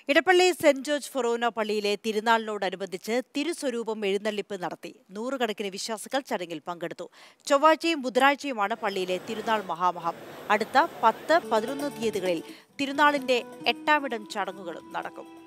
Edappally saint George ഫൊറോന പള്ളിയിലെ തിരുനാളിനോടനുബന്ധിച്ച് തിരുസ്വരൂപം എഴുന്നള്ളിപ്പ് നടത്തി. നൂറുകണക്കിന് വിശ്വാസികൾ ചടങ്ങിൽ പങ്കെടുത്തു. ചൊവ്വാഴ്ചയും ബുധനാഴ്ചയുമാണ് പള്ളിയിലെ തിരുനാൾ മഹാമഹം. അടുത്ത 10, 11 തീയതികളിൽ തിരുനാളിന്റെ 8-ാമിടം ചടങ്ങുകളും നടക്കും.